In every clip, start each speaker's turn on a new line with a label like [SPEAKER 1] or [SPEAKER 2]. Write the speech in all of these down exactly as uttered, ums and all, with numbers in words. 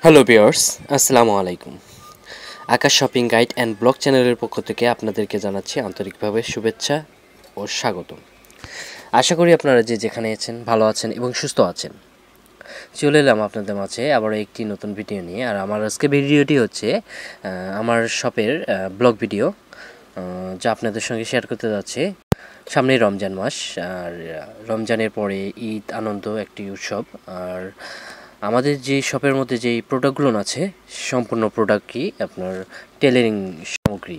[SPEAKER 1] Hello viewers, আসসালামু আলাইকুম। Akash shopping guide and blog চ্যানেলের পক্ষ থেকে আপনাদেরকে জানাচ্ছি আন্তরিকভাবে শুভেচ্ছা ও স্বাগতম। আশা করি আপনারা যে যেখানে আছেন ভালো আছেন এবং সুস্থ আছেন। চলে এলাম আপনাদের মাঝে আবারও একটি নতুন ভিডিও নিয়ে। আর আমার আজকে ভিডিওটি হচ্ছে আমার শপের ব্লগ ভিডিও, যা আপনাদের সঙ্গে শেয়ার করতে যাচ্ছে। সামনে রমজান মাস, আর রমজানের পরে ঈদ আনন্দ একটি উৎসব। আর আমাদের যে শপের মধ্যে যেই প্রোডাক্টগুলো আছে সম্পূর্ণ প্রোডাক্টই আপনার টেলারিং সামগ্রী,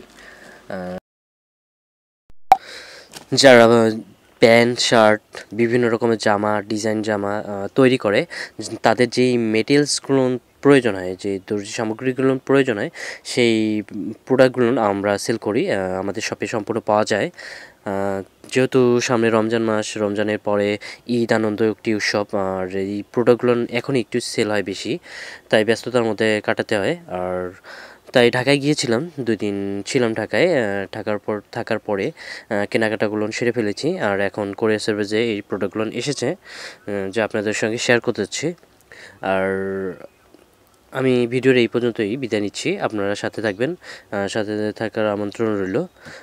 [SPEAKER 1] যারা প্যান্ট শার্ট বিভিন্ন রকমের জামা ডিজাইন জামা তৈরি করে, তাদের যেই মেটেরিয়ালসগুলো প্রয়োজন হয়, যে দর্জি সামগ্রীগুলো প্রয়োজন হয়, সেই প্রোডাক্টগুলো আমরা সেল করি। আমাদের শপে সম্পূর্ণ পাওয়া যায়। যেহেতু সামনে রমজান মাস, রমজানের পরে ঈদ আনন্দ একটি উৎসব, আর এই প্রোডাক্টগুলো এখন একটু সেল হয় বেশি, তাই ব্যস্ততার মধ্যে কাটাতে হয়। আর তাই ঢাকায় গিয়েছিলাম, দুই দিন ছিলাম ঢাকায়। ঢাকার পর থাকার পরে কেনাকাটাগুলো সেরে ফেলেছি, আর এখন কোরিয়ার সার্ভিসে এই প্রোডাক্টগুলো এসেছে, যা আপনাদের সঙ্গে শেয়ার করতে চাচ্ছি। আর আমি ভিডিওর এই পর্যন্তই বিদায় নিচ্ছি। আপনারা সাথে থাকবেন, সাথে থাকার আমন্ত্রণ রইল।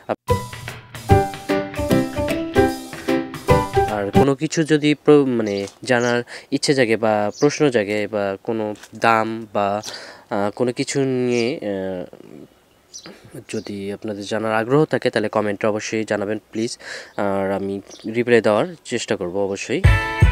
[SPEAKER 1] আর কোনো কিছু যদি মানে জানার ইচ্ছে জাগে বা প্রশ্ন জাগে বা কোনো দাম বা কোনো কিছু নিয়ে যদি আপনাদের জানার আগ্রহ থাকে, তাহলে কমেন্টে অবশ্যই জানাবেন প্লিজ। আর আমি রিপ্লাই দেওয়ার চেষ্টা করব অবশ্যই।